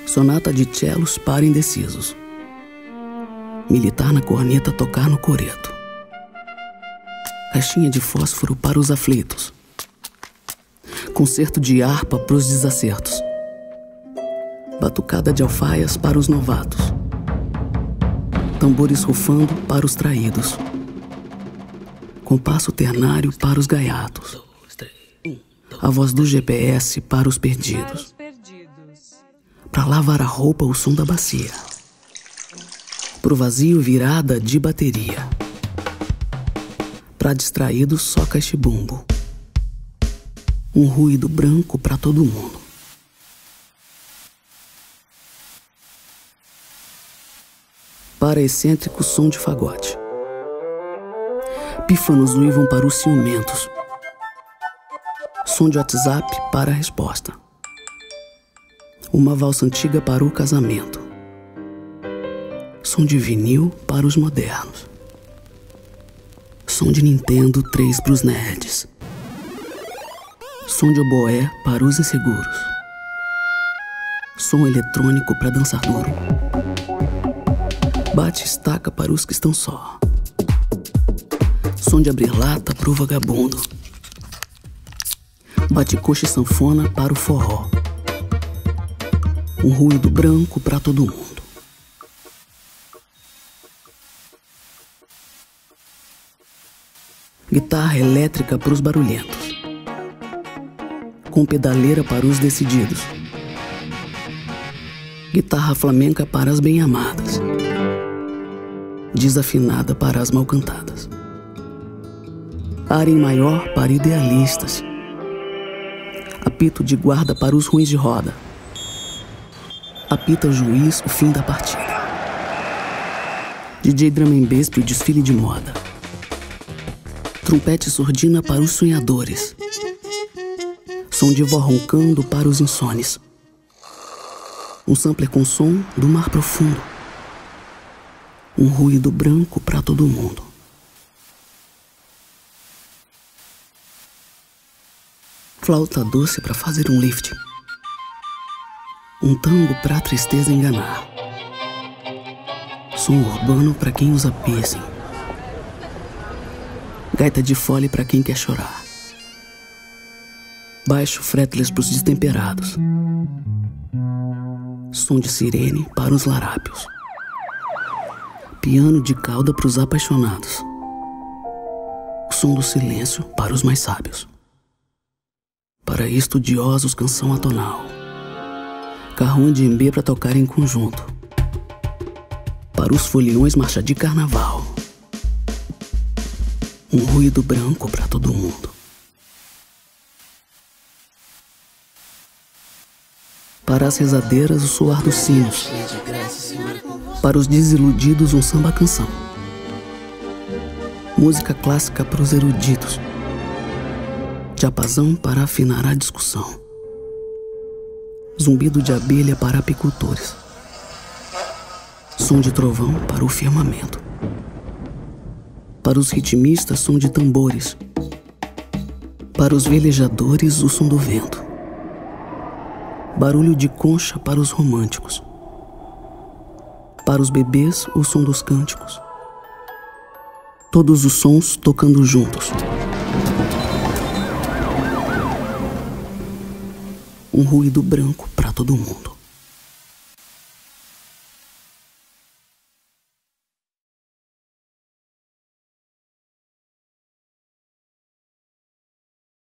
Sonata de cellos para indecisos. Militar na corneta tocar no coreto. Caixinha de fósforo para os aflitos. Concerto de harpa para os desacertos. Batucada de alfaias para os novatos. Tambores rufando para os traídos. Compasso ternário para os gaiatos. A voz do GPS para os perdidos. Pra lavar a roupa o som da bacia. Pro vazio virada de bateria. Pra distraídos só caixibumbo. Um ruído branco pra todo mundo. Para excêntrico som de fagote. Pífanos uivam para os ciumentos. Som de WhatsApp para a resposta. Uma valsa antiga para o casamento. Som de vinil para os modernos. Som de Nintendo 3 para os nerds. Som de oboé para os inseguros. Som eletrônico para dançar duro. Bate estaca para os que estão só. Som de abrir lata para o vagabundo. Bate coxa e sanfona para o forró. Um ruído branco para todo mundo. Guitarra elétrica para os barulhentos. Com pedaleira para os decididos. Guitarra flamenca para as bem-amadas. Desafinada para as mal-cantadas. Ar em maior para idealistas. Apito de guarda para os ruins de roda. Apita o juiz o fim da partida. DJ drum and bass pro desfile de moda. Trompete surdina para os sonhadores. Som de vó roncando para os insones. Um sampler com som do mar profundo. Um ruído branco para todo mundo. Flauta doce para fazer um lift. Um tango pra tristeza enganar. Som urbano pra quem usa piercing. Gaita de fole pra quem quer chorar. Baixo fretless pros destemperados. Som de sirene para os larápios. Piano de cauda pros apaixonados. O som do silêncio para os mais sábios. Para estudiosos, canção atonal. Carrão de embê pra tocar em conjunto. Para os foliões, marcha de carnaval. Um ruído branco pra todo mundo. Para as rezadeiras, o soar dos sinos. Para os desiludidos, um samba-canção. Música clássica para os eruditos. Diapasão para afinar a discussão. Zumbido de abelha para apicultores. Som de trovão para o firmamento. Para os ritmistas, som de tambores. Para os velejadores, o som do vento. Barulho de concha para os românticos. Para os bebês, o som dos cânticos. Todos os sons tocando juntos. Um ruído branco para todo mundo.